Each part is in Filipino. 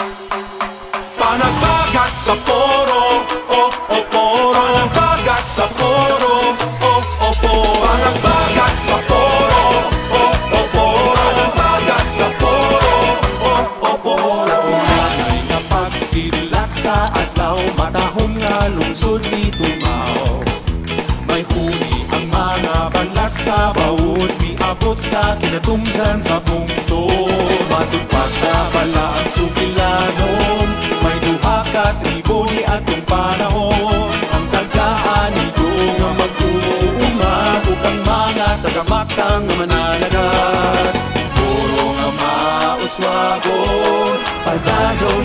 Panagbagat sa poro, oh, oh, poro. Panagbagat sa poro, oh, oh, poro. Panagbagat sa poro, oh, oh, poro. Panagbagat sa poro, oh, oh, poro. Sa umanay na pagsilat sa adlaw, matahong nga lungsod ni Tumaw. May huli ang mga balas sa bawod, miabot sa kinatumsan sa bungto. Matod pa sa bala ang sugilanon, may duha ka tribo ni atong panahon. Ang tagaan ito nga mag-uumag, ukang mga tagamakang nga mananagat. Puro nga mauswagon, padazon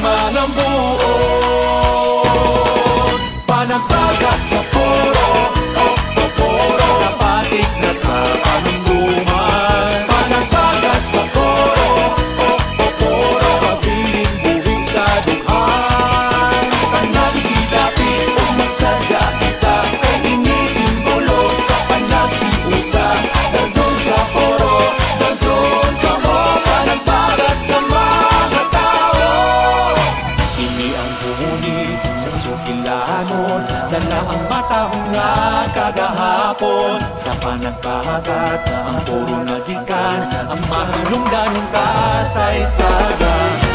nagmalambuon. Panagbagat sa poro, oh, oh, poro. Napatik na sa panungguman. Panagbagat sa poro, oh, oh, poro. Pabiling buhig sa duhan. Panagkidapit o magsadya kita, kay inisimbolo sa panagkiusa. Dazon sa poro, dazon ka mo. Panagbagat sa mga tao. Ini ang huni sa sukilanon, dala ang matahong nga kagahapon. Sa panagbagat ang puro nagikan, ang mahalungdan ng kasaysayan.